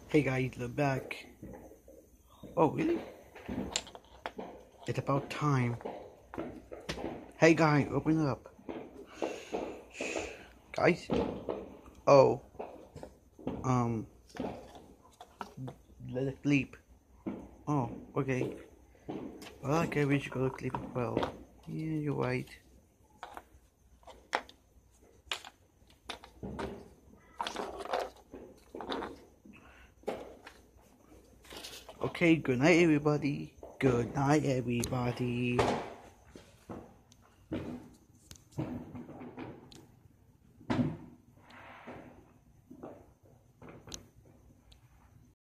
Hey guys, look back. Oh, really? It's about time. Hey guys, open up. Guys? Oh. Um. Let it sleep. Oh, okay. Well, okay, we should go to sleep as well. Yeah, you're right. Okay, good night, everybody. Good night, everybody.